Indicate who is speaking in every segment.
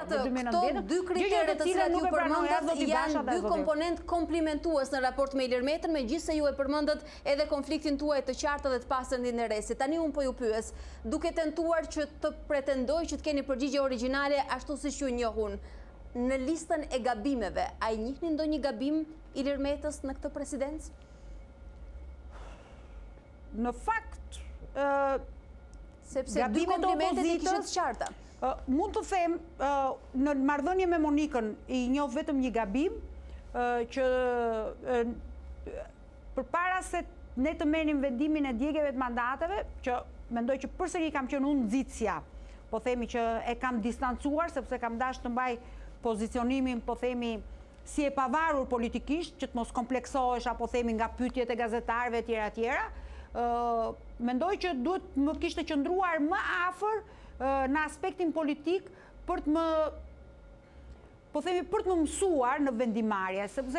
Speaker 1: Këto dy kriteret të cilat ju përmendët janë dy komponent komplimentues në raport me Ilir Metën, megjithëse ju e përmendët edhe konfliktin tuaj të qartë dhe të pastër ndaj interesit. Tani unë po ju pyes, duke tentuar që të pretendoj që të keni përgjigje origjinale ashtu siç ju njohun, në listën e gabimeve, a i njihni ndonjë gabim Ilir Metës në këtë presidencë?
Speaker 2: Në fakt,
Speaker 1: sepse dy komplimentet e kishit të qarta.
Speaker 2: Mund të them, në marrëdhënie me Monikën, i njoh vetëm një gabim, që përpara se ne të merrim vendimin e djegjeve të mandateve, që mendoj që përsëri kam qenë unë nxitësja, po themi që e kam distancuar, sepse kam dashur të mbaj pozicionimin, po themi, si e pavarur politikisht, që të mos kompleksohesh, apo themi nga pyetjet e gazetarëve etj. Mendoj që duhet më kishte qëndruar më afër në aspektin politik për të më, po themi, për të më mësuar në vendimarrje, sepse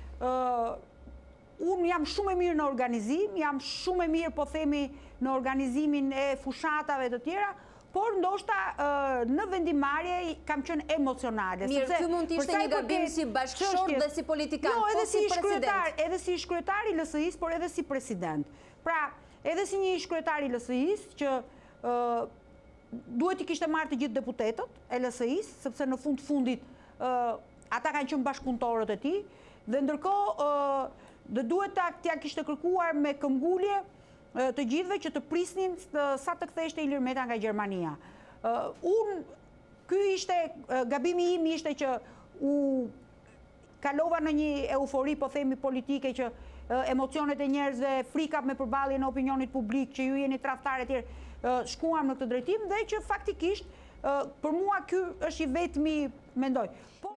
Speaker 2: unë jam shumë e mirë në organizim, jam shumë e mirë, po themi, në organizimin e fushatave të tjera, por ndoshta në vendimarrje kam qenë emocionale.
Speaker 1: Mirë, ky mund të ishte një gabim si bashkëshort dhe si politikan, po si president.
Speaker 2: Edhe si shkretar i LSI-s, por edhe si president. Pra, edhe si një shkretar i LSI-s që duhet i kishte marrë të gjithë deputetët e LSI-s, sepse në fundit ata kanë qenë bashkëpunëtorët e tij, dhe ndërkohë dhe duhet t'ja kishte kërkuar me këmbgulje të gjithëve që të prisnin sa të ktheheshte Ilir Meta nga Gjermania. Ky ishte gabimi im, ishte që u kalova në një eufori, po themi, politike, që emocionet e njerëzve, frika me përballjen e opinionit publik, që ju jeni tradhtarë e tjerë, shkuam në këtë drejtim, dhe që faktikisht për mua ky është i vetmi, mendoj.